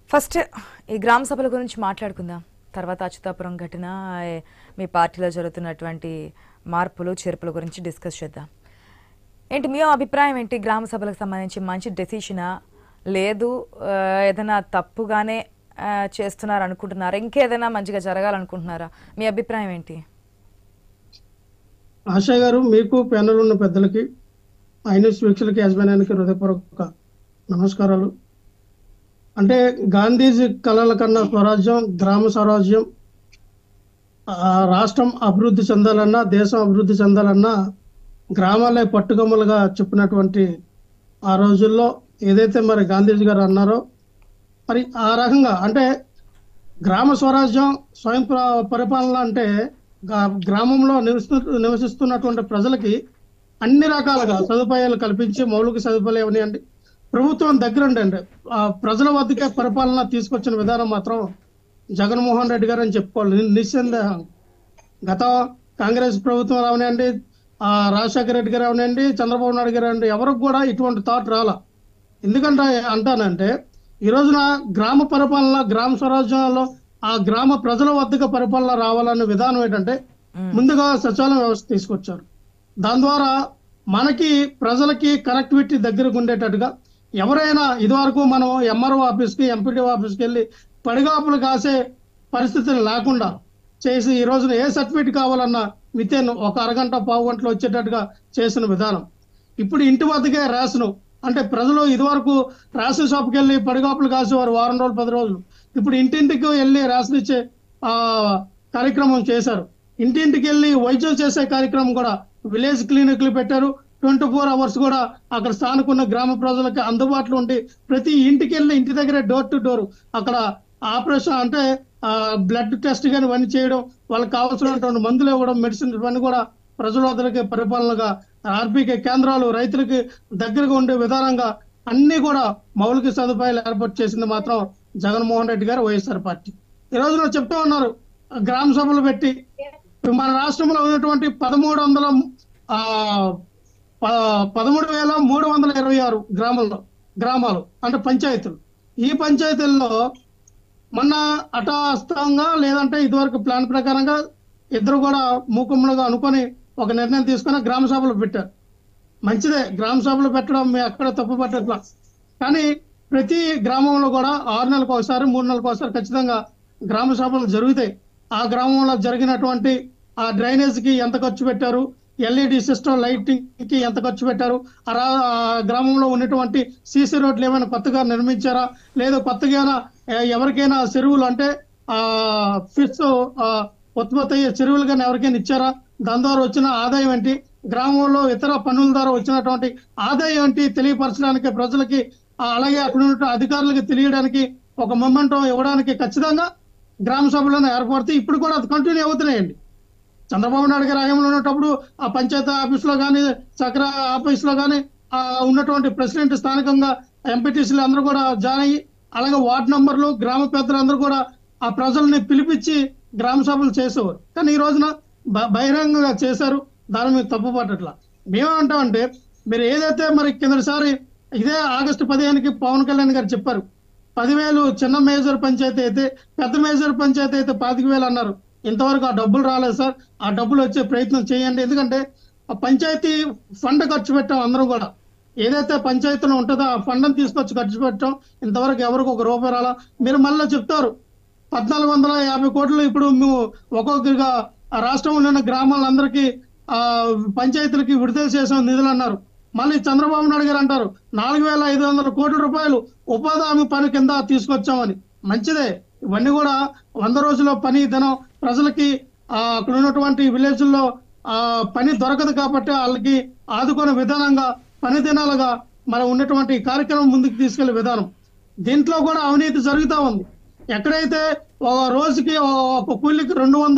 First ఈ గ్రామ సభల గురించి మాట్లాడుకుందాం. తర్వాత అచ్యుతాపురం ఘటన, మీ పార్టీలో జరుగుతున్నటువంటి మార్పులు చేర్పుల గురించి డిస్కస్ చేద్దాం. ఏంటి మీ అభిప్రాయం ఏంటి? గ్రామ సభలకు సంబంధించి మంచి డెసిషనా, లేదు ఏదైనా తప్పుగానే చేస్తున్నారు అనుకుంటున్నారా, ఇంకేదైనా మంచిగా జరగాలనుకుంటున్నారా? మీ అభిప్రాయం ఏంటి? ఆశా గారు, మీకు ప్యానల్ ఉన్న పెద్దలకి, ఐన్యూస్ వీక్షలకి, యాజమాన్యానికి హృదయపూర్వక నమస్కారాలు. అంటే గాంధీజీ కళల కన్నా స్వరాజ్యం, గ్రామ స్వరాజ్యం, రాష్ట్రం అభివృద్ధి చెందాలన్నా, దేశం అభివృద్ధి చెందాలన్నా గ్రామాలే పట్టుకొమ్మలుగా చెప్పినటువంటి ఆ రోజుల్లో ఏదైతే మరి గాంధీజీ గారు అన్నారో, మరి ఆ రకంగా అంటే గ్రామ స్వరాజ్యం, స్వయం పరిపాలన అంటే గ్రామంలో నివసిస్తున్నటువంటి ప్రజలకి అన్ని రకాలుగా సదుపాయాలు కల్పించి, మౌలిక సదుపాయాలు ఏమనియండి ప్రభుత్వం దగ్గరుండండి ప్రజల వద్దకే పరిపాలన తీసుకొచ్చిన విధానం మాత్రం జగన్మోహన్ రెడ్డి గారు అని చెప్పుకోవాలి నిస్సందేహం. గత కాంగ్రెస్ ప్రభుత్వం రావనండి, రాజశేఖర రెడ్డి గారు అవనండి, చంద్రబాబు నాయుడు గారు అండి, ఎవరికి కూడా ఇటువంటి థాట్ రాలా. ఎందుకంటే అంటానంటే ఈ రోజున గ్రామ పరిపాలన, గ్రామ స్వరాజ్యంలో ఆ గ్రామ ప్రజల వద్దకు పరిపాలన రావాలనే విధానం ఏంటంటే ముందుగా సచివాలయం వ్యవస్థ తీసుకొచ్చారు. దాని ద్వారా మనకి ప్రజలకి కనెక్టివిటీ దగ్గరకు ఉండేటట్టుగా, ఎవరైనా ఇదివరకు మనం ఎంఆర్ఓ ఆఫీస్కి, ఎంపీడీఓ ఆఫీస్కి వెళ్ళి పడిగాపులు కాసే పరిస్థితులు లేకుండా చేసి ఈ రోజున ఏ సర్టిఫికేట్ కావాలన్నా వితిన్ ఒక అరగంట, పావు గంటలో వచ్చేటట్టుగా చేసిన విధానం. ఇప్పుడు ఇంటి వద్దకే రేషను, అంటే ప్రజలు ఇదివరకు రేషన్ షాప్కి వెళ్ళి పడిగాపులు కాసేవారు వారం రోజులు, 10 రోజులు. ఇప్పుడు ఇంటింటికి వెళ్ళి రేషన్ ఇచ్చే కార్యక్రమం చేశారు. ఇంటింటికి వెళ్ళి వైద్యం చేసే కార్యక్రమం కూడా విలేజ్ క్లినిక్లు పెట్టారు. 24 అవర్స్ కూడా అక్కడ స్థానికున్న గ్రామ ప్రజలకి అందుబాటులో ఉండి ప్రతి ఇంటికి వెళ్ళి ఇంటి దగ్గర డోర్ టు డోర్ అక్కడ ఆపరేషన్ అంటే బ్లడ్ టెస్ట్ కానీ ఇవన్నీ చేయడం, వాళ్ళకి కావాల్సినటువంటి మందులు ఇవ్వడం, మెడిసిన్ ఇవన్నీ కూడా ప్రజల వద్దలకి పరిపాలనగా ఆర్బీకే కేంద్రాలు రైతులకి దగ్గరగా ఉండే విధానంగా అన్ని కూడా మౌలిక సదుపాయాలు ఏర్పాటు చేసింది మాత్రం జగన్మోహన్ రెడ్డి గారు, వైఎస్ఆర్ పార్టీ. ఈ రోజున చెప్తా ఉన్నారు గ్రామ సభలు పెట్టి మన రాష్ట్రంలో ఉన్నటువంటి 13,326 గ్రామాలు అంటే పంచాయతీలు. ఈ పంచాయతీల్లో మొన్న హఠాత్తుగా లేదంటే ఇదివరకు ప్లాన్ ప్రకారంగా ఇద్దరు కూడా మూకుమ్మలుగా అనుకొని ఒక నిర్ణయం తీసుకుని గ్రామ సభలు పెట్టారు. మంచిదే, గ్రామ సభలు పెట్టడం ఎక్కడ తప్పు పట్టట్లా. కానీ ప్రతి గ్రామంలో కూడా 6 నెలలకు ఒకసారి, 3 నెలలకు ఒకసారి ఖచ్చితంగా గ్రామ సభలు జరుగుతాయి. ఆ గ్రామంలో జరిగినటువంటి ఆ డ్రైనేజ్ కి ఎంత ఖర్చు పెట్టారు, ఎల్ఈడి సిస్టమ్ లైటింగ్ కి ఎంత ఖర్చు పెట్టారు, ఆ గ్రామంలో ఉన్నటువంటి సీసీ రోడ్లు ఏమైనా కొత్తగా నిర్మించారా, లేదా కొత్తగా ఎవరికైనా చెరువులు అంటే ఫిష్ ఉత్పత్తి అయ్యే చెరువులు కానీ ఎవరికైనా ఇచ్చారా, దాని ద్వారా వచ్చిన ఆదాయం ఏంటి, గ్రామంలో ఇతర పన్నుల ద్వారా వచ్చినటువంటి ఆదాయం ఏంటి తెలియపరచడానికి ప్రజలకి, అలాగే అక్కడ ఉన్న అధికారులకి తెలియడానికి ఒక మొమెంటం ఇవ్వడానికి ఖచ్చితంగా గ్రామ సభలను ఏర్పడితే ఇప్పుడు కూడా అది కంటిన్యూ అవుతున్నాయండి. చంద్రబాబు నాయుడు గారి హయాంలో ఉన్నప్పుడు ఆ పంచాయతీ ఆఫీస్ లో కానీ, చక్ర ఆఫీస్ లో కానీ ఉన్నటువంటి ప్రెసిడెంట్, స్థానికంగా ఎంపీటీసీలు అందరూ కూడా జాయిన్ అయ్యి, అలాగే వార్డు నంబర్లు, గ్రామ పెద్దలందరూ కూడా ఆ ప్రజల్ని పిలిపించి గ్రామ సభలు చేసేవారు. కానీ ఈ రోజున బహిరంగంగా చేశారు. దాని మీద తప్పు పట్టట్లా. మేమేమంటామంటే మీరు ఏదైతే మరి కిందసారి ఇదే ఆగస్టు 15కి పవన్ కళ్యాణ్ గారు చెప్పారు 10,000 చిన్న మేజర్ పంచాయతీ అయితే, పెద్ద మేజర్ పంచాయతీ అయితే 25,000 అన్నారు. ఇంతవరకు ఆ డబ్బులు రాలేదు సార్, ఆ డబ్బులు వచ్చే ప్రయత్నం చేయండి. ఎందుకంటే ఆ పంచాయతీ ఫండ్ ఖర్చు పెట్టాం అందరం కూడా. ఏదైతే పంచాయతీలో ఉంటుందో ఆ ఫండ్ని తీసుకొచ్చి ఖర్చు పెట్టాం. ఇంతవరకు ఎవరికి ఒక రూపాయి రాలా. మీరు మళ్ళీ చెప్తారు 1,450 కోట్లు ఇప్పుడు మేము ఒక్కొక్కరిగా రాష్ట్రంలో ఉన్న గ్రామాలందరికీ పంచాయతీలకి విడుదల చేసాం నిధులు అన్నారు. మళ్ళీ చంద్రబాబు నాయుడు గారు అంటారు 4,500 కోట్ల రూపాయలు ఉపాధి హామీ పని కింద తీసుకొచ్చామని. మంచిదే, ఇవన్నీ కూడా 100 రోజుల పని దినం ప్రజలకి అక్కడ ఉన్నటువంటి విలేజ్ల్లో పని దొరకదు కాబట్టి వాళ్ళకి ఆదుకునే విధానంగా పని దినాలుగా మనం ఉన్నటువంటి కార్యక్రమం ముందుకు తీసుకెళ్లే విధానం. దీంట్లో కూడా అవినీతి జరుగుతూ ఉంది. ఎక్కడైతే ఒక రోజుకి ఒక కూలికి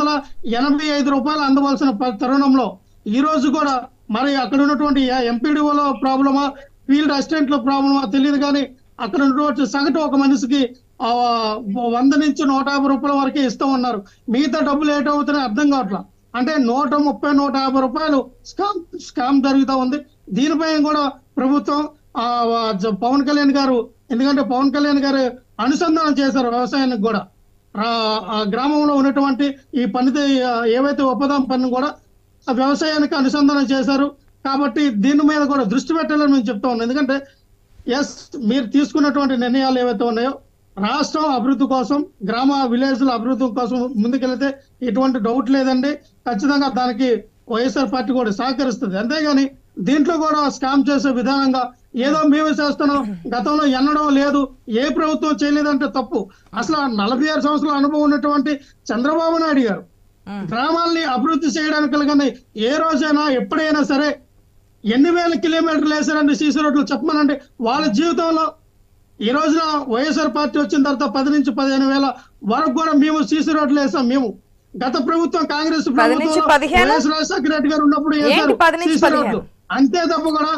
285 రూపాయలు అందవలసిన తరుణంలో ఈ రోజు కూడా మరి అక్కడ ఉన్నటువంటి ఎంపీడీఓలో ప్రాబ్లమా, ఫీల్డ్ అసిస్టెంట్ లో ప్రాబ్లమా తెలియదు, కానీ అక్కడ ఉన్నటువంటి సగటు ఒక మనిషికి 100 నుంచి 150 రూపాయల వరకే ఇస్తూ ఉన్నారు. మిగతా డబ్బులు ఏటవుతున్నాయి అర్థం కావట్లా. అంటే 130, 150 రూపాయలు స్కామ్ జరుగుతూ ఉంది. దీనిపై కూడా ప్రభుత్వం పవన్ కళ్యాణ్ గారు, ఎందుకంటే పవన్ కళ్యాణ్ గారు అనుసంధానం చేశారు వ్యవసాయానికి కూడా. ఆ గ్రామంలో ఉన్నటువంటి ఈ పనితో ఏవైతే ఒప్పందం పని కూడా ఆ వ్యవసాయానికి అనుసంధానం చేశారు. కాబట్టి దీని మీద కూడా దృష్టి పెట్టాలని మేము చెప్తా ఉన్నాం. ఎందుకంటే ఎస్, మీరు తీసుకున్నటువంటి నిర్ణయాలు ఏవైతే ఉన్నాయో రాష్ట్రం అభివృద్ధి కోసం, గ్రామ విలేజ్ల అభివృద్ధి కోసం ముందుకెళ్తే ఎటువంటి డౌట్ లేదండి. ఖచ్చితంగా దానికి వైఎస్ఆర్ పార్టీ కూడా సహకరిస్తుంది. అంతేగాని దీంట్లో కూడా స్కామ్ చేసే విధానంగా ఏదో మేము చేస్తున్నాం, గతంలో ఎన్నడం లేదు, ఏ ప్రభుత్వం చేయలేదంటే తప్పు. అసలు 46 సంవత్సరాల అనుభవం ఉన్నటువంటి చంద్రబాబు నాయుడు గారు గ్రామాల్ని అభివృద్ధి చేయడానికి కలిగిన ఏ రోజైనా ఎప్పుడైనా సరే ఎన్ని వేల కిలోమీటర్లు వేసారండి సీసీ రోడ్లు చెప్పమనండి. వాళ్ళ జీవితంలో ఈ రోజున వైఎస్ఆర్ పార్టీ వచ్చిన తర్వాత 10 నుంచి 15 వేల వరకు కూడా మేము సీసీ రోడ్లు వేసాం. మేము గత ప్రభుత్వం కాంగ్రెస్ ప్రభుత్వం వైఎస్ రాజశేఖర రెడ్డి గారు ఉన్నప్పుడు వేశారు సీసీ రోడ్లు. అంతే తప్ప కూడా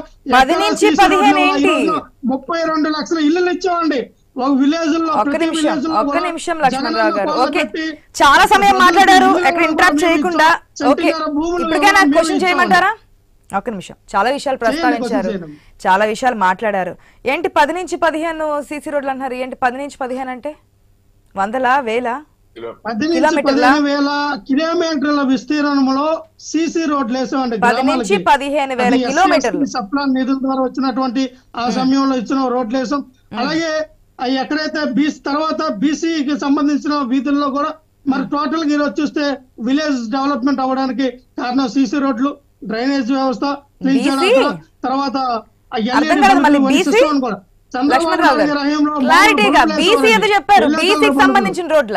32 లక్షల ఇల్లు ఇచ్చామండి ఒక విలేజ్ లో. ఒక్క నిమిషం లక్ష్మణరావు గారు, ఓకే, చాలా సమయం మాట్లాడారు, ఎక్కడ ఇంటరప్ట్ చేయకుండా. ఓకే, ఇప్పటికైనా క్వశ్చన్ చేయమంటారా? ఒక్క నిమిషం. చాలా విషయాలు ప్రస్తావించారు, చాలా విషయాలు మాట్లాడారు. ఏంటి 10 నుంచి 15 సీసీ రోడ్లు అంటున్నారు? ఏంటి 10 నుంచి 15 అంటే వందలా వేలా? 15,000 కిలోమీటర్ల విస్తీర్ణంలో సీసీ రోడ్లు వేసామండి. 10 నుంచి 15,000 కిలోమీటర్లు సప్లాన్ నిధుల ద్వారా వచ్చినటువంటి ఆ సమయంలో ఇచ్చిన రోడ్లు వేసాం. అలాగే ఎక్కడైతే తర్వాత బీసీకి సంబంధించిన వీధుల్లో కూడా మరి టోటల్ గా ఈరోజు చూస్తే విలేజ్ డెవలప్మెంట్ అవ్వడానికి కారణం సీసీ రోడ్లు, డ్రైనేజ్ వ్యవస్థ, తర్వాత సంబంధించిన రోడ్ల.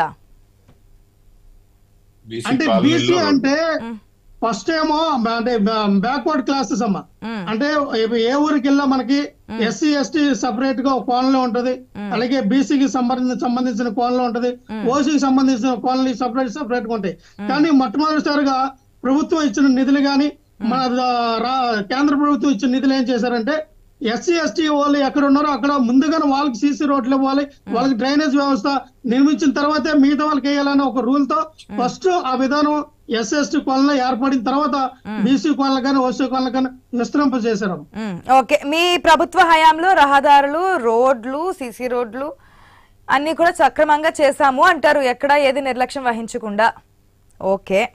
అంటే బీసీ అంటే ఫస్ట్ ఏమో అంటే బ్యాక్వర్డ్ క్లాసెస్ అమ్మా. అంటే ఏ ఊరికి వెళ్ళా మనకి ఎస్సీ ఎస్టీ సపరేట్ గా ఒక కోణంలో ఉంటది, అలాగే బీసీకి సంబంధించిన కోణంలో ఉంటది, ఓసీకి సంబంధించిన కోణాలు సపరేట్ గా ఉంటాయి. కానీ మొట్టమొదటిసారిగా ప్రభుత్వం ఇచ్చిన నిధులు గాని మన కేంద్ర ప్రభుత్వం ఇచ్చిన నిధులు ఏం చేశారంటే ఎస్సీ ఎస్టీ వాళ్ళు ఎక్కడ ఉన్నారో అక్కడ ముందుగానే వాళ్ళకి సీసీ రోడ్లు ఇవ్వాలి, వాళ్ళకి డ్రైనేజ్ వ్యవస్థ నిర్మించిన తర్వాతే మిగతా వాళ్ళకి వేయాలనే ఒక రూల్ తో ఫస్ట్ ఆ విధానం ఎస్ఎస్టీ కాలనీ ఏర్పడిన తర్వాత బీసీ కాలనీ కానీ ఓసీ కాలనీ కానీ విస్తరింప చేశారు. ఓకే, మీ ప్రభుత్వ హయాంలో రహదారులు, రోడ్లు, సీసీ రోడ్లు అన్ని కూడా సక్రమంగా చేశాము అంటారు, ఎక్కడ ఏది నిర్లక్ష్యం వహించకుండా. ఓకే.